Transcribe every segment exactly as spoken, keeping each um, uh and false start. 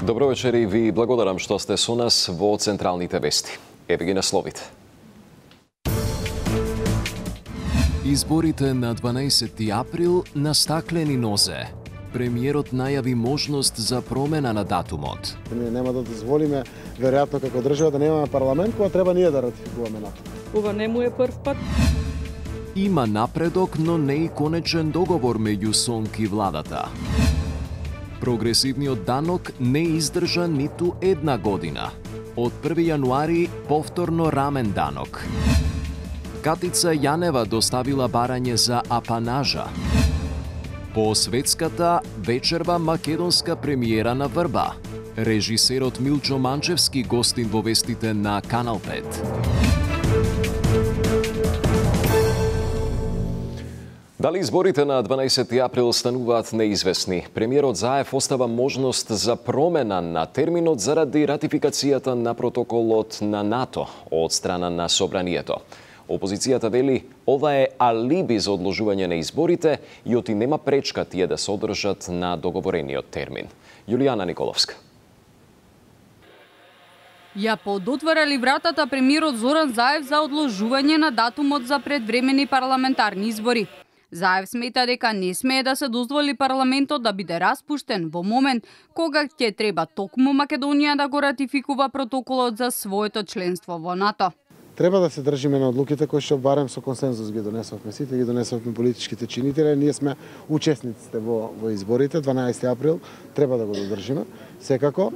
Добро вечер и ви благодарам што сте со нас во Централните вести. Еве ги насловите. Изборите на дванаесети април на стаклени нозе. Премиерот најави можност за промена на датумот. Ние нема да дозволиме, веројатно како држава, да немаме парламент, кога треба ние да ратификуваме НАТО. Ова не му е прв пат. Има напредок, но не и конечен договор меѓу СОНК и владата. Прогресивниот данок не издржа ниту една година. Од први јануари повторно рамен данок. Катица Јанева доставила барање за апанажа. По светската вечерва македонска премиера на Врба. Режисерот Милчо Манчевски гостин во вестите на Канал пет. Дали изборите на дванаесети април стануваат неизвестни? Премиерот Заев остава можност за промена на терминот заради ратификацијата на протоколот на НАТО од страна на Собранието. Опозицијата вели ова е алиби за одложување на изборите и оти нема пречка тие да се одржат на договорениот термин. Јулијана Николовска. Ја подотварали вратата премиерот Зоран Заев за одложување на датумот за предвремени парламентарни избори. Заев смета дека не смее да се дозволи парламентот да биде распуштен во момент кога ќе треба токму Македонија да го ратификува протоколот за своето членство во НАТО. Треба да се држиме на одлуките кои што барем со консензус ги донесовме сите, ги донесовме политичките чинители. Ние сме учесниците во, во изборите, дванаесети април, треба да го додржиме. Секако,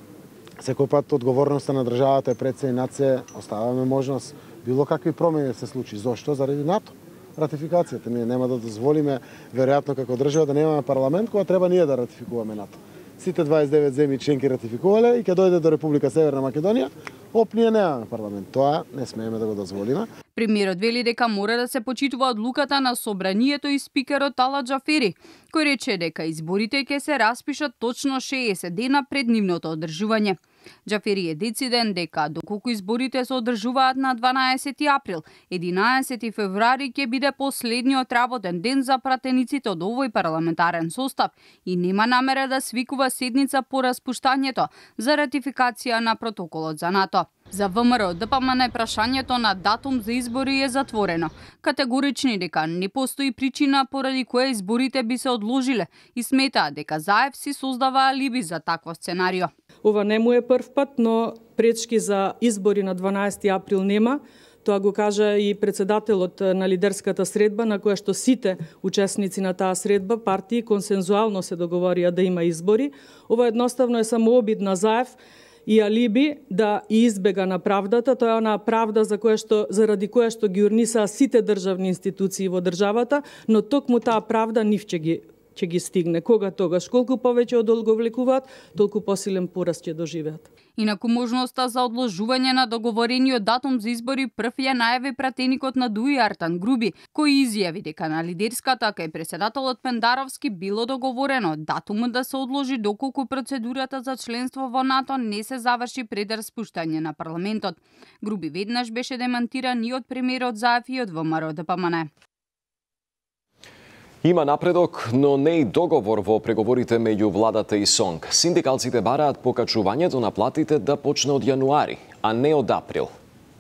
секој пат одговорноста на државата е пред се и над се, оставаме можност било какви промени се случи. Зошто? Заради НАТО. Ратификацијата. Ние нема да дозволиме, веројатно како држава, да немаме парламент, кога треба ние да ратификуваме НАТО. Сите дваесет и девет земји членки ратификувале и ќе дојде до Република Северна Македонија, оп, ние немаме парламент. Тоа не смееме да го дозволиме. Премиерот вели дека мора да се почитува одлуката на Собранието и спикерот Тала Џафери, кој рече дека изборите ќе се распишат точно шеесет дена пред нивното одржување. Џафери е дециден дека доколку изборите се одржуваат на дванаесети април, единаесети февруари ќе биде последниот работен ден за пратениците од овој парламентарен состав и нема намера да свикува седница по распуштањето за ратификација на протоколот за НАТО. За ВМРО ДПМН прашањето на датум за избори е затворено. Категорични дека не постои причина поради која изборите би се одложиле и сметаат дека Заев си создава алиби за такво сценарио. Ова не му е прв пат, но пречки за избори на дванаесети април нема. Тоа го кажа и председателот на лидерската средба, на која што сите учесници на таа средба, партии, консензуално се договорија да има избори. Ова едноставно е само обид на Заев и алиби да избега на правдата. Тоа е онаа правда за која што, заради која што ги урнисаа сите државни институции во државата, но токму таа правда нив ќе ги ќе ги стигне. Кога тогаш? Колку повеќе одолговлекуваат, толку посилен пораз ќе доживеат. Инаку можноста за одложување на договорениот датум за избори прв ја најави пратеникот на ДУИ Артан Груби, кој изјави дека на лидерската кај председателот Пендаровски било договорено датумот да се одложи доколку процедурата за членство во НАТО не се заврши пред распуштање на парламентот. Груби веднаш беше демантиран и од премиерот Заев и од ВМРО ДПМН. Има напредок, но не и договор во преговорите меѓу владата и СОНК. Синдикалците бараат покачувањето на платите да почне од јануари, а не од април.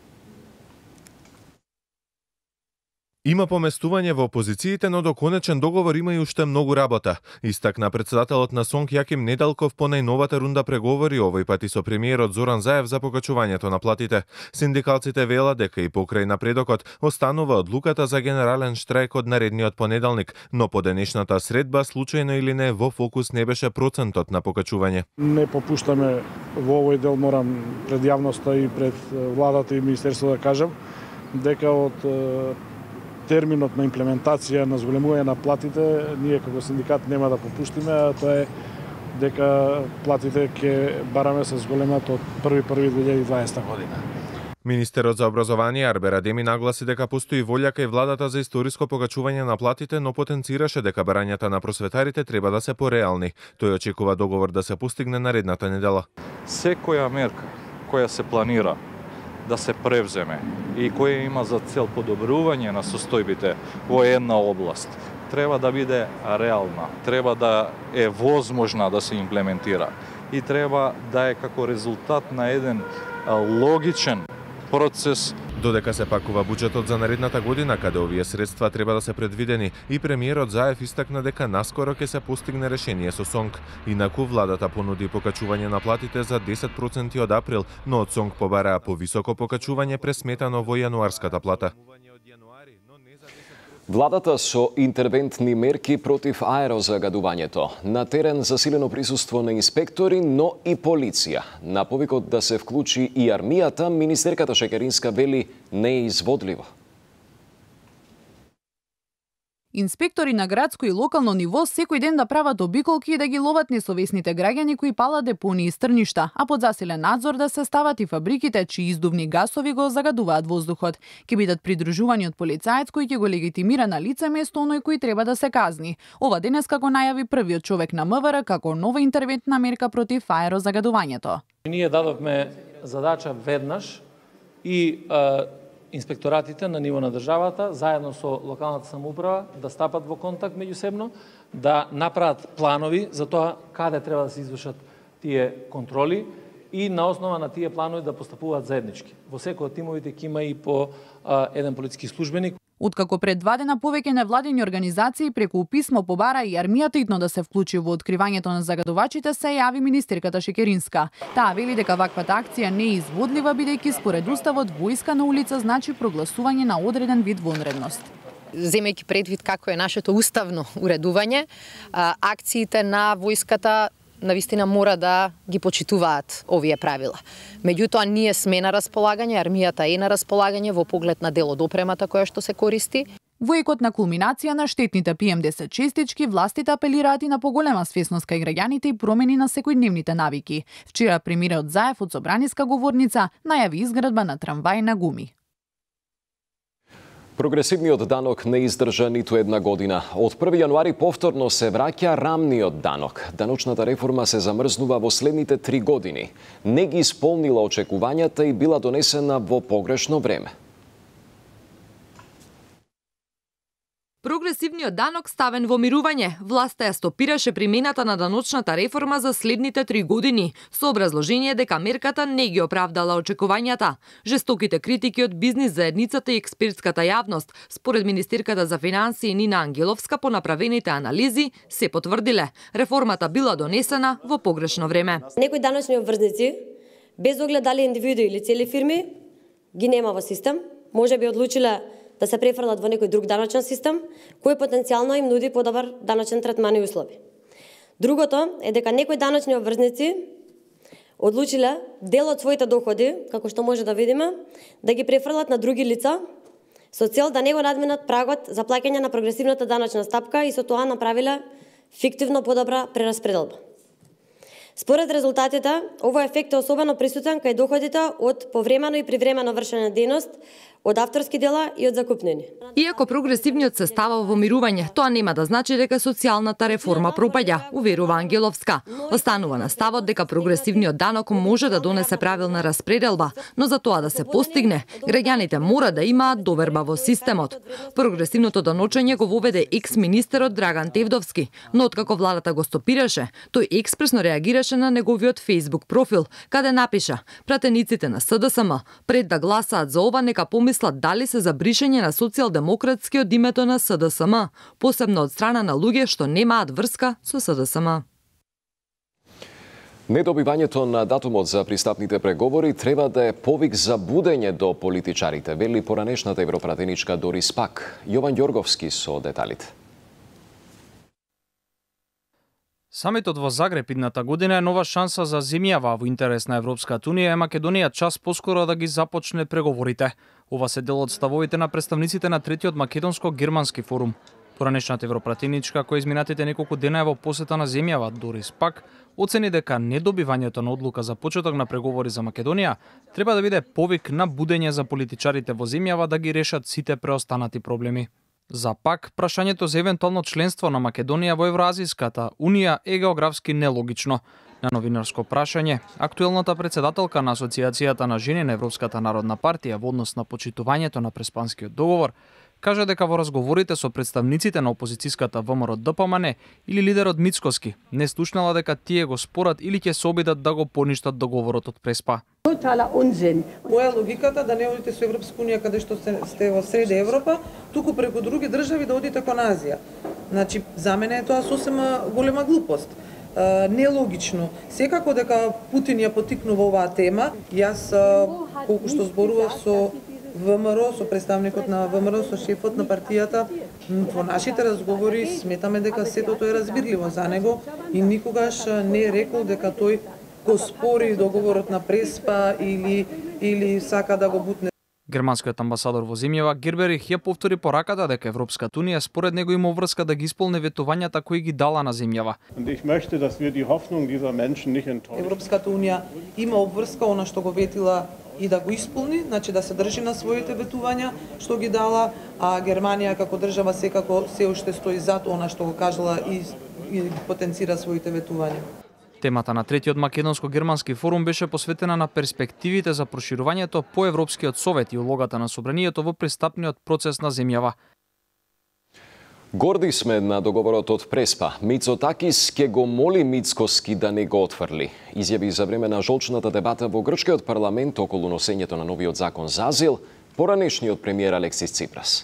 Има поместување во опозициите, но до конечен договор има и уште многу работа. Истакна председателот на СОНК Јаким Недалков по најновата рунда преговори овој пат и со премиерот Зоран Заев за покачувањето на платите. Синдикалците велат дека и покрај напредокот останува одлуката за генерален штрајк од наредниот понеделник, но по денешната средба, случајно или не, во фокус не беше процентот на покачување. Не попуштаме во овој дел, морам пред јавноста и пред владата и министерството да кажам, дека од терминот на имплементација на зголемување на платите, ние како синдикат нема да попуштиме, а тоа е дека платите ќе бараме се зголемат од први први две илјади и дваесета година. Министерот за образование Арбер Адеми нагласи дека постои волја кај владата за историско покачување на платите, но потенцираше дека барањата на просветарите треба да се пореални. Тој очекува договор да се постигне наредната недела. Секоја мерка која се планира да се превземе и која има за цел подобрување на состојбите во една област, треба да биде реална, треба да е возможна да се имплементира. и треба да е како резултат на еден логичен процес. Додека се пакува буџетот за наредната година, каде овие средства треба да се предвидени, и премиерот Заев истакна дека наскоро ќе се постигне решение со СОНК. Инаку владата понуди покачување на платите за десет проценти од април, но од СОНК побараа повисоко покачување пресметано во јануарската плата. Владата со интервентни мерки против аерозагадувањето. На терен засилено присуство на инспектори, но и полиција. На повикот да се вклучи и армијата, министерката Шекеринска вели не е изводливо. Инспектори на градско и локално ниво секој ден да прават обиколки и да ги ловат несовесните граѓани кои палат депонии и стрништа, а под засилен надзор да се стават и фабриките чии издувни гасови го загадуваат воздухот. Ке бидат придружувани од полицаец кој ќе го легитимира на лице место оној кој треба да се казни. Ова денес како најави првиот човек на МВР како нова интервентна мерка против аерозагадувањето. Ние дадовме задача веднаш и е, инспекторатите на ниво на државата, заедно со локалната самоуправа, да стапат во контакт меѓусебно, да направат планови за тоа каде треба да се извршат тие контроли и на основа на тие планови да постапуваат заеднички. Во секој од тимовите ќе има и по а, еден полициски службеник. Откако пред два дена повеќе невладини организации преку писмо побара и армијата итно да се вклучи во откривањето на загадувачите, се јави министерката Шекеринска. Таа вели дека ваквата акција не е изводлива, бидејќи според уставот војска на улица значи прогласување на одреден вид вонредност. Земејќи предвид како е нашето уставно уредување, акциите на војската навистина мора да ги почитуваат овие правила. Меѓутоа, ние сме на располагање, армијата е на располагање во поглед на дел од опремата која што се користи. Во екот на кулминација на штетните пи ем десет честички, властите апелираат и на поголема свесност кај граѓаните и промени на секојдневните навики. Вчера премиерот Заев од собраниска говорница најави изградба на трамвај на гуми. Прогресивниот данок не издржа ниту една година. Од први јануари повторно се враќа рамниот данок. Даночната реформа се замрзнува во следните три години. Не ги исполнила очекувањата и била донесена во погрешно време. Прогресивниот данок ставен во мирување. Власта ја стопираше примената на даночната реформа за следните три години, со образложение дека мерката не ги оправдала очекувањата. Жестоките критики од бизнис заедницата и експертската јавност, според министерката за финансии Нина Ангеловска, по направените анализи се потврдиле. Реформата била донесена во погрешно време. Некои даночни обврзници, без оглед дали индивиди или цели фирми, ги нема во систем, може би одлучиле да се префрлат во некој друг даночен систем, кој потенцијално им нуди подобар даночен третман и услови. Другото е дека некои даночни обврзници одлучиле дел од своите доходи, како што може да видиме, да ги префрлат на други лица, со цел да не го надминат прагот за плаќање на прогресивната даночна стапка и со тоа направиле фиктивно подобра прераспределба. Според резултатите, овој ефект е особено присутен кај доходите од повремено и привремено вршена дејност, од авторски дела и од закупнини. Иако прогресивниот се става во мирување, тоа нема да значи дека социјалната реформа пропаѓа, уверува Ангеловска. Останува на ставот дека прогресивниот данок може да донесе правилна распределба, но за тоа да се постигне, граѓаните мора да имаат доверба во системот. Прогресивното даночење го воведе екс-министерот Драган Тевдовски, но откако владата го стопираше, тој експресно реагираше на неговиот Facebook профил, каде напиша: пратениците на С Д С М пред да гласаат за ова нека помислат дали се за бришење на социјалдемократски од името на С Д С М, посебно од страна на луѓе што немаат врска со С Д С М. Недобивањето на датумот за пристапните преговори треба да е повик за будење до политичарите, вели поранешната европратеничка Дорис Пак. Јован Ѓорговски со деталите. Самитот во Загреб идната година е нова шанса за земјава во интерес на Европската Унија и Македонија час поскоро да ги започне преговорите. Ова се дел од ставовите на представниците на третиот македонско-германски форум. Поранешната европратеничка, која изминатите неколку дена е во посета на земјава, Дорис Пак, оцени дека недобивањето на одлука за почеток на преговори за Македонија треба да биде повик на будење за политичарите во земјава да ги решат сите преостанати проблеми. За Пак, прашањето за евентуално членство на Македонија во Евроазиската Унија е географски нелогично. На новинарско прашање, актуелната председателка на Асоциацијата на жени на Европската народна партија во однос на почитувањето на Преспанскиот договор, Кажа дека во разговорите со представниците на опозицијската ВМРО Д П М Н или лидерот Мицкоски не слушнала дека тие го спорат или ќе се обидат да го поништат договорот од Преспа. Моја логиката да не одите со Европска унија каде што сте во среде Европа, туку преку други држави да одите кон Азија. Значи, за мене е тоа сосема голема глупост. Нелогично. Секако дека Путин ја потикнува оваа тема, јас колку што зборував со ВМРО, со представникот на ВМРО, со шефот на партијата, во нашите разговори сметаме дека сето тоа е разбирливо за него и никогаш не е рекол дека тој го спори договорот на Преспа или или сака да го бутне. Германскиот амбасадор во земјава Герберих ја повтори пораката дека Европската унија според него има врска да ги исполни ветувањата кои ги дала на земјава. Европската унија има обврска она што го ветила и да го исполни, значи да се држи на своите ветувања што ги дала, а Германија како држава секако се уште стои зад она што го кажала и, и потенцира своите ветувања. Темата на третиот македонско-германски форум беше посветена на перспективите за проширувањето по Европскиот совет и улогата на собранието во пристапниот процес на земјава. Горди сме на договорот од Преспа. Мицотакис ке го моли Мицкоски да не го отфрли. Изјави за време на жолчната дебата во грчкиот парламент околу носењето на новиот закон за азил, поранешниот премиер Алексис Ципрас.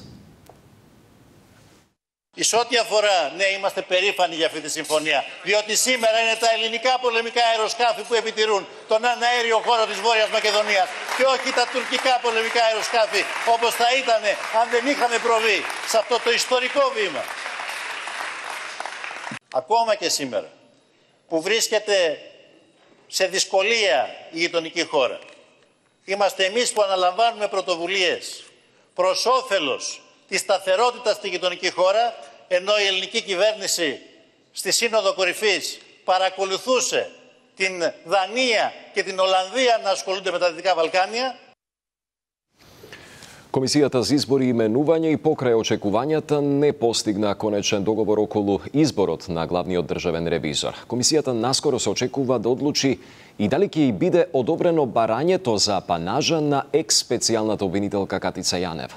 Σε ό,τι αφορά, ναι, είμαστε περήφανοι για αυτή τη συμφωνία, διότι σήμερα είναι τα ελληνικά πολεμικά αεροσκάφη που επιτηρούν τον αναέριο χώρο της Βόρειας Μακεδονίας και όχι τα τουρκικά πολεμικά αεροσκάφη, όπως θα ήταν αν δεν είχαμε προβεί σε αυτό το ιστορικό βήμα. Ακόμα και σήμερα, που βρίσκεται σε δυσκολία η γειτονική χώρα, είμαστε εμείς που αναλαμβάνουμε πρωτοβουλίες προς όφελος τη σταθερότητα στη γειτονική χώρα, ενώ η ελληνική κυβέρνηση στη Σύνοδο Κορυφής παρακολουθούσε την Δανία και την Ολλανδία να ασχολούνται με τα Δυτικά Βαλκάνια. Комисијата за избори и именување и покрај очекувањата не постигна конечен договор околу изборот на главниот државен ревизор. Комисијата наскоро се очекува да одлучи и дали ќе и биде одобрено барањето за апанажа на екс-специјалната обвинителка Катица Јанева.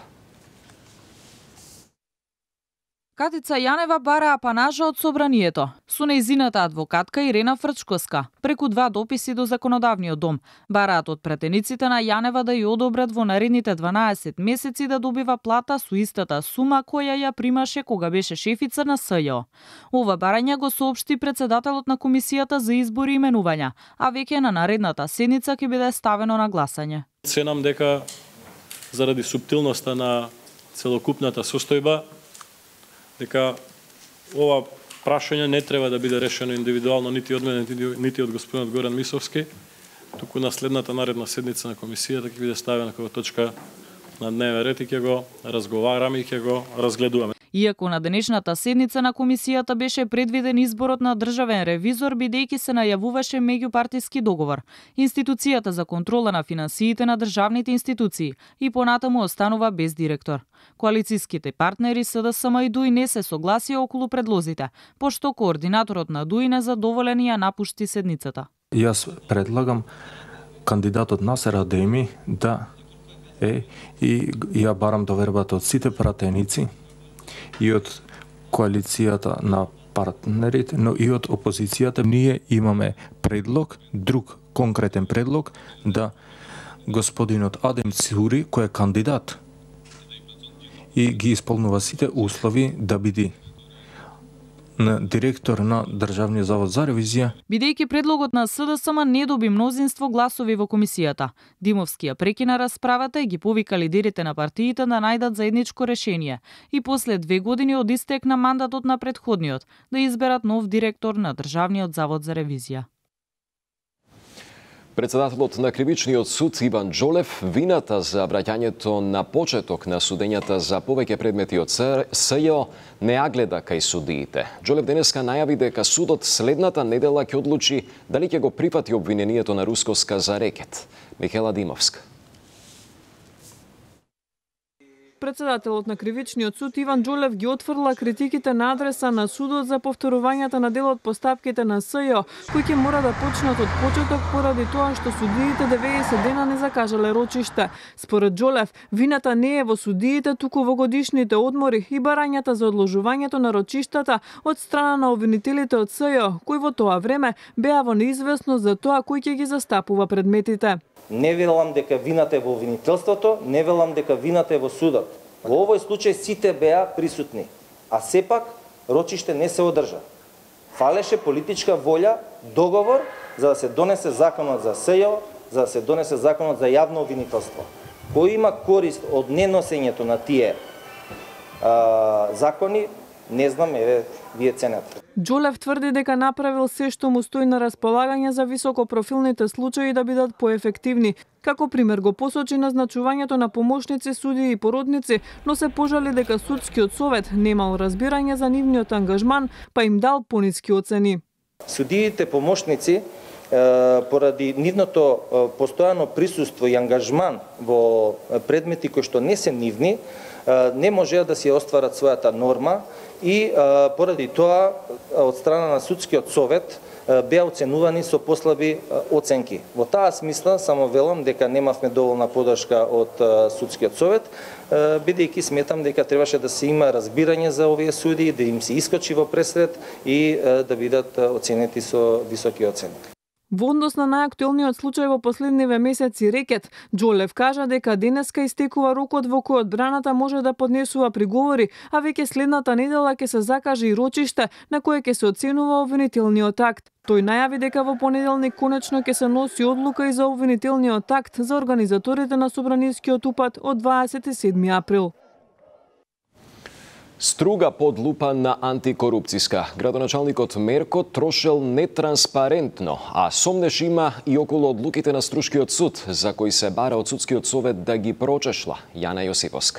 Катица Јанева бара апанажа од собранието. Со нејзината адвокатка Ирена Фрчковска, преку два дописи до Законодавниот дом, бараат од пратениците на Јанева да ја одобрат во наредните дванаесет месеци да добива плата со истата сума која ја примаше кога беше шефица на С Ј О. Ова барање го соопшти председателот на Комисијата за избори и именувања, а веќе на наредната седница ќе биде ставено на гласање. Ценам дека заради суптилноста на целокупната состојба дека ова прашање не треба да биде решено индивидуално нити од мене, нити од господинот Горан Мисовски, туку на следната наредна седница на комисијата ќе биде ставена како точка на дневен ред и ќе го разговараме и ќе го разгледуваме. Иако на денешната седница на комисијата беше предвиден изборот на државен ревизор, бидејќи се најавуваше меѓупартиски договор, институцијата за контрола на финансиите на државните институции и понатаму останува без директор. Коалицијските партнери С Д С М и ДУИ не се согласија околу предлозите, пошто координаторот на ДУИ незадоволен и ја напушти седницата. Јас предлагам кандидатот Насер Адеми да е и ја барам довербата од сите пратеници и од коалицијата на партнерите, но и од опозицијата. Ние имаме предлог, друг конкретен предлог, да господинот Адем Цури, кој е кандидат и ги исполнува сите услови да биде на директор на Државниот завод за ревизија. Бидејќи предлогот на С Д С М не доби мнозинство гласови во комисијата, Димовски ја прекина расправата и ги повика лидерите на партиите да најдат заедничко решение и после две години од истек на мандатот на претходниот да изберат нов директор на Државниот завод за ревизија. Председателот на Кривичниот суд Иван Џолев вината за враќањето на почеток на судењата за повеќе предмети од С Ј О не ја гледа кај судиите. Џолев денеска најави дека судот следната недела ќе одлучи дали ќе го прифати обвинението на Рускоска за рекет. Михела Димовска. Председателот на Кривичниот суд Иван Џолев ги отфрла критиките на адреса на судот за повторувањата на дел од постапките на СЈО, кои ќе мора да почнат од почеток поради тоа што судиите деветдесет дена не закажале рочиште. Според Џолев, вината не е во судиите, туку во годишните одмори и барањата за одложувањето на рочиштата од страна на обвинителите од СЈО, кои во тоа време беа во неизвестност за тоа кој ќе ги застапува предметите. Не велам дека вината е во обвинителството, не велам дека вината е во судот. Во овој случај сите беа присутни, а сепак рочиште не се одржа. Фалеше политичка волја, договор за да се донесе законот за СЈО, за да се донесе законот за јавно обвинителство. Кој има корист од неносењето на тие а, закони, не знам, еве, вие ценете. Џолев тврди дека направил се што му стои на располагање за високопрофилните случаи да бидат поефективни. Како пример го посочи назначувањето на помошници, судии и породници, но се пожали дека судскиот совет немал разбирање за нивниот ангажман, па им дал пониски оцени. Судиите помошници поради нивното постојано присуство и ангажман во предмети кои што не се нивни, не можеа да си остварат својата норма и поради тоа од страна на судскиот совет беа оценувани со послаби оценки. Во таа смисла само велам дека немавме доволна подршка од судскиот совет, бидејќи сметам дека требаше да се има разбирање за овие суди, да им се искочи во пресред и да бидат оценети со високи оцени. Во однос на најактуелниот случај во последниве месеци рекет, Џолев кажа дека денеска истекува рокот во кој одбраната може да поднесува приговори, а веќе следната недела ќе се закаже и рочиште на кое ќе се оценува обвинителниот акт. Тој најави дека во понеделник конечно ќе се носи одлука и за обвинителниот акт за организаторите на Собранискиот упат од дваесет и седми април. Струга подлупа на антикорупцијска. Градоначалникот Мерко трошел нетранспарентно, а сомнеш има и околу одлуките на Струшкиот суд, за кои се бара од судскиот совет да ги прочешла. Јана Јосиповска.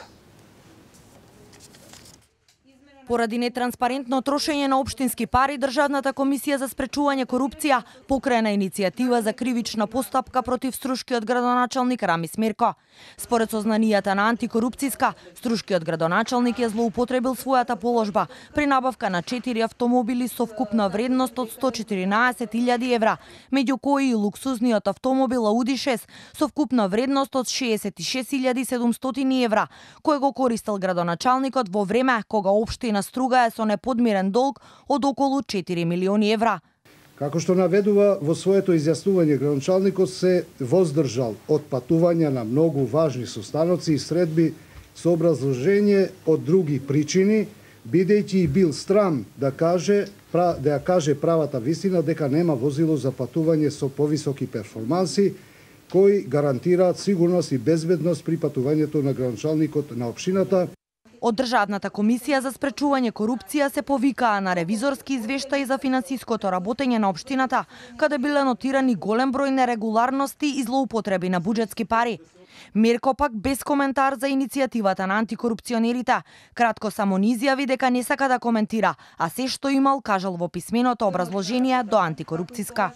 Поради нетранспарентно трошење на општински пари, Државната комисија за спречување корупција покрена иницијатива за кривична постапка против Струшкиот градоначалник Рамис Мерко. Според сознанијата на антикорупцијска, Струшкиот градоначалник ја злоупотребил својата положба при набавка на четири автомобили со вкупна вредност од сто четиринаесет илјади евра, меѓу кои и луксузниот автомобил Ауди шест со вкупна вредност од шеесет и шест илјади седумстотини евра, кој го користел градоначалникот во време кога општина Струга е со неподмирен долг од околу четири милиони евра. Како што наведува во своето изјаснување, градоначалникот се воздржал од патување на многу важни состаноци и средби со образложение од други причини, бидејќи и бил страм да каже да ја каже правата вистина дека нема возило за патување со повисоки перформанси кои гарантираат сигурност и безбедност при патувањето на градоначалникот на општината. Од Државната комисија за спречување корупција се повикаа на ревизорски извештаи за финансиското работење на општината, каде биле нотирани голем број нерегуларности и злоупотреби на буџетски пари. Мерко пак без коментар за иницијативата на антикорупционерите. Кратко само ни изјави дека не сака да коментира, а се што имал кажал во писменото образложение до антикорупцијска.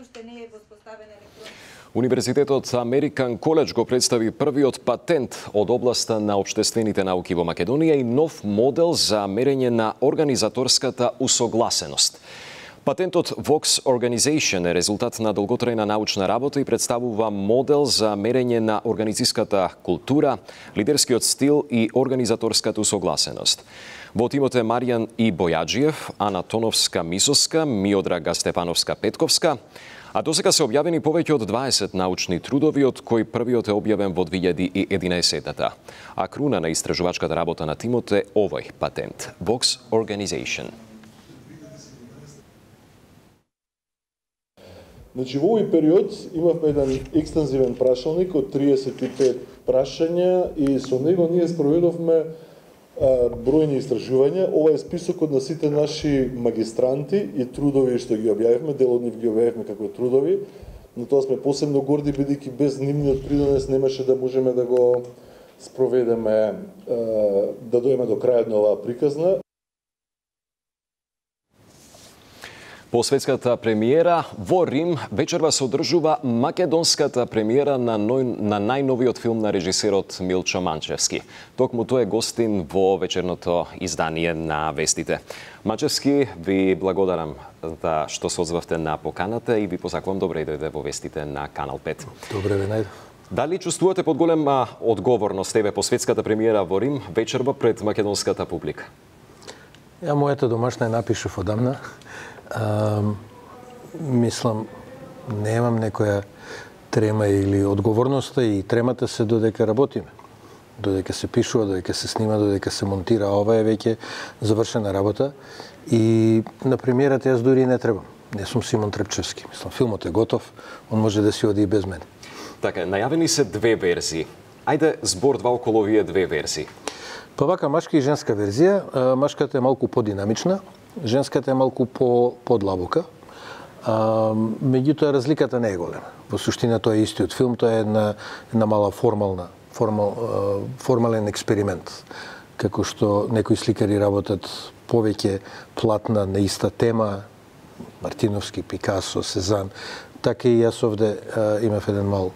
Универзитетот Американ Коледж го представи првиот патент од областа на општествените науки во Македонија и нов модел за мерење на организаторската усогласеност. Патентот Vox Organization е резултат на долготрајна научна работа и представува модел за мерење на организиската култура, лидерскиот стил и организаторската усогласеност. Во тимот е Маријан И. Бојаджиев, Ана Тоновска-Мисоска, Миодрага Степановска-Петковска, а досега се објавени повеќе од дваесет научни трудови, од кои првиот е објавен во две илјади и единаесета. А круна на истражувачката работа на тимот е овој патент – Vox Organization. Значи, во овој период имавме еден екстензивен прашалник од триесет и пет прашања и со него ние спроведовме бројни истражувања. Ова е списокот на сите наши магистранти и трудови што ги објавивме, дел од нив ги објавивме како трудови, но тоа сме посебно горди, бидејќи без нивниот придонес немаше да можеме да го спроведеме, да дојдеме до крајот на оваа приказна. По светската премиера во Рим вечерва се одржува македонската премиера на, ној, на најновиот филм на режисерот Милчо Манчевски. Токму тој е гостин во вечерното издание на Вестите. Манчевски, ви благодарам за што се озвавте на поканата и ви посакувам добре дојде во Вестите на Канал пет. Добре ви најде. Дали чувствувате под голема одговорност тебе по светската премиера во Рим вечерва пред македонската публика? Ја мојата домашна ја напишав одамна. А, мислам, немам некоја трема или одговорноста и тремата се додека работиме. Додека се пишува, додека се снима, додека се монтира, ова е веќе завршена работа и на премиерата јас дури не требам. Не сум Симон Трепчевски. Мислам, филмот е готов, он може да си оди и без мене. Така, најавени се две верзии. Ајде збор два околу овие две верзии. Па вака машка и женска верзија. Машката е малку подинамична, женската е малку по подлабока. А, меѓутоа разликата не е голема. Во суштина тоа е истиот филм, тоа е една, една мала формална, формал, формален експеримент. Како што некои сликари работат повеќе платна на иста тема, Мартиновски, Пикасо, Сезан, така и јас овде а, имав еден мал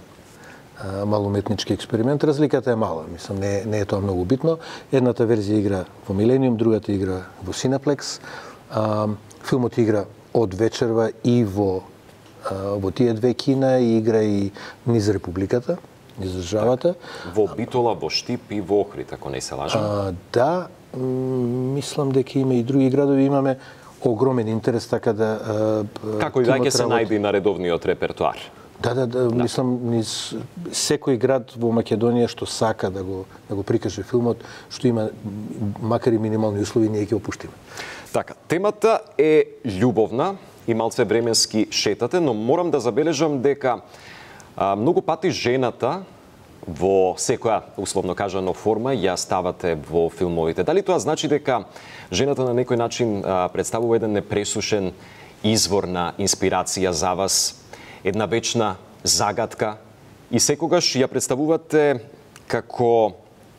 мал уметнички експеримент. Разликата е мала, мислам, не, не е тоа многу битно. Едната верзија игра во Милениум, другата игра во Синеплекс. А, филмот игра од вечерва и во, а, во тие две кина и игра и низ Републиката, низ државата. Во Битола, во Штип и во Охрид, ако не се лажам. А, да, мислам дека има и други градови, имаме огромен интерес, така да... А, Како и веќе се најди на редовниот репертуар? Да, да, да, да, мислам, низ секој град во Македонија што сака да го, да го прикаже филмот, што има макар и минимални услови, ние ќе опуштиме. Така, темата е љубовна и малце временски шетате, но морам да забележам дека а, многу пати жената во секоја, условно кажано, форма ја ставате во филмовите. Дали тоа значи дека жената на некој начин а, представува еден непресушен извор на инспирација за вас, една вечна загадка и секогаш ја представувате како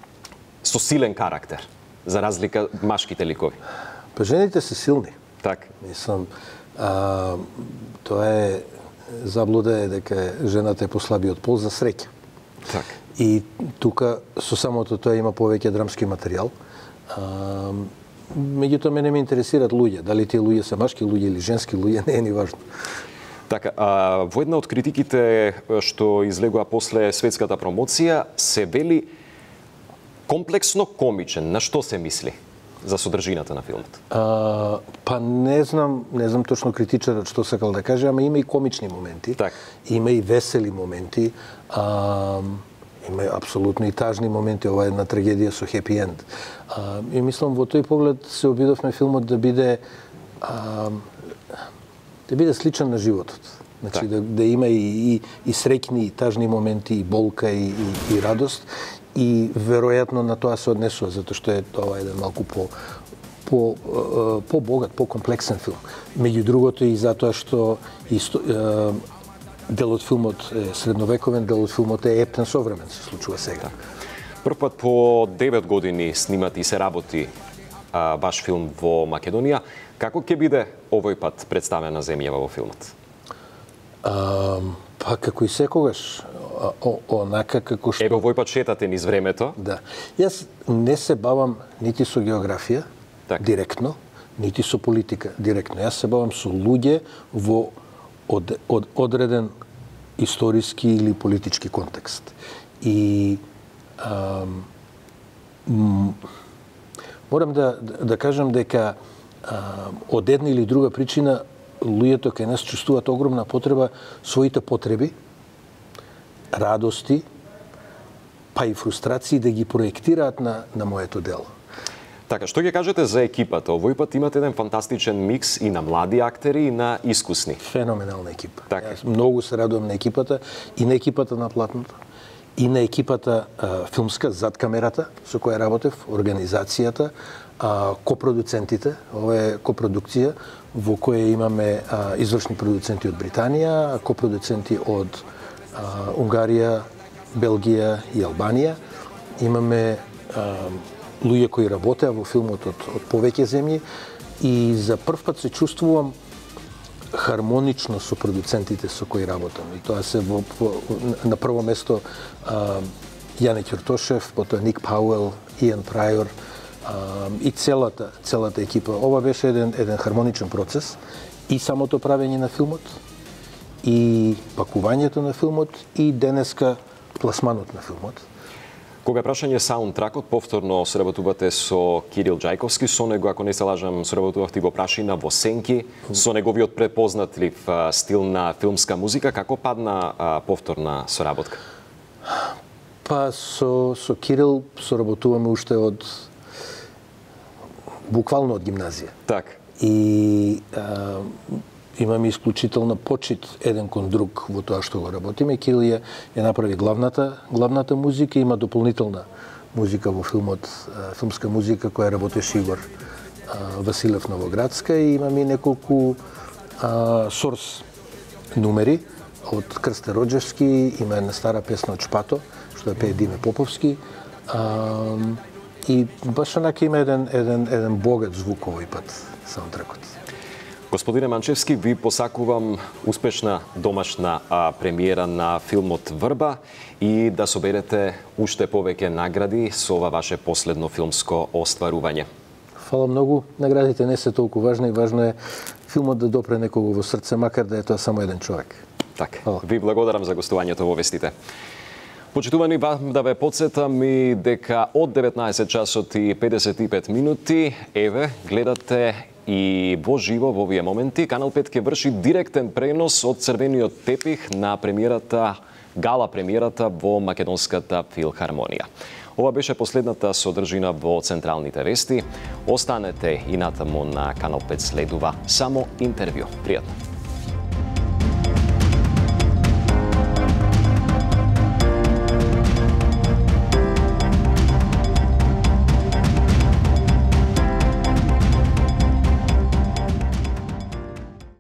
со силен карактер, за разлика машките ликови? Па жените се силни. Так. Мислам, а, тоа е заблуда е дека жената е послабиот пол за среќа. Так. И тука со самото тоа има повеќе драмски материјал. А, меѓутоа мене ме интересираат луѓе, дали тие луѓе се машки луѓе или женски луѓе, не е ни важно. Така, а, во една од критиките што излегува после светската промоција се вели комплексно комичен. На што се мисли за содржината на филмот? А, па не знам, не знам точно критичарот што сакал да каже, ама има и комични моменти. Так. Има и весели моменти. А, има и апсолутно и тажни моменти. Ова е една трагедија со хепи енд. А, и мислам во тој поглед се обидовме филмот да биде а, да биде сличен на животот. Значи так. да, да има и, и, и среќни, и тажни моменти, и болка, и, и, и радост. И веројатно на тоа се однесува, затоа што е тоа еден малку по по по богат, по комплексен филм. Меѓу другото и затоа што исто, е, дел од филмот е средновековен, дел од филмот е ептен современ, се случува сега. Прв пат по девет години снимат и се работи а, ваш филм во Македонија. Како ќе биде овој пат представена земјава во филмот? А, па како и секогаш, о, онака како што... Ево, овој пат шетате низ времето. Да. Јас не се бавам нити со географија, так. директно, нити со политика, директно. Јас се бавам со луѓе во од, од, одреден историски или политички контекст. И ам, м, морам да, да, да кажам дека а, од една или друга причина луѓето кај нас чувствуваат огромна потреба своите потреби, радости, па и фрустрации да ги проектираат на, на моето дело. Така, што ќе кажете за екипата? Овој пат имате еден фантастичен микс и на млади актери и на искусни. Феноменална екипа. Така. Јас многу се радувам на екипата и на екипата на платното, и на екипата а, филмска зад камерата со која работев, организацијата, а, копродуцентите. Ова е копродукција во која имаме а, извршни продуценти од Британија, копродуценти од а, Унгарија, Белгија и Албанија. Имаме а, луѓе кои работеа во филмот од, од повеќе земји и за прв пат се чувствувам хармонично со продуцентите со кои работам. И тоа се во, во, на прво место а, Јане Ќуртошев, потоа Ник Пауел, Иан Прајор а, и целата целата екипа. Ова беше еден еден хармоничен процес и самото правење на филмот, и пакувањето на филмот, и денеска пласманот на филмот. Кога е прашање саундтракот, повторно соработувате со Кирил Џајковски, со него, ако не се лажам, соработувавте во Прашина, во Сенки, со неговиот препознатлив стил на филмска музика. Како падна а, повторна соработка? Па со, со Кирил соработуваме уште од буквално од гимназија. Так. И а, имаме исклучителна почит еден кон друг во тоа што го работиме. Кирил ја, ја направи главната главната музика, има дополнителна музика во филмот, филмска музика која работеше Игор Василев Новоградска, и имаме неколку а, сорс numeri од Крсте Роджевски, има една стара песна од Шпато, што ја пее Диме Поповски. А, и баш онака има еден, еден, еден богат звук овој пат саундтрекот. Господине Манчевски, ви посакувам успешна домашна а, премиера на филмот Врба и да соберете уште повеќе награди со ова ваше последно филмско остварување. Фала многу. Наградите не се толку важни, важно е филмот да допре некого во срце, макар да е тоа само еден човек. Така. Ви благодарам за гостувањето во Вестите. Почитувани, вам да ве подсетам и дека од деветнаесет часот и педесет и пет минути, еве, гледате и во живо во овие моменти, Канал пет ќе врши директен пренос од црвениот тепих на премиерата, гала премиерата во Македонската филхармонија. Ова беше последната содржина во Централните вести. Останете и натаму на Канал пет, следува само интервју. Пријатно.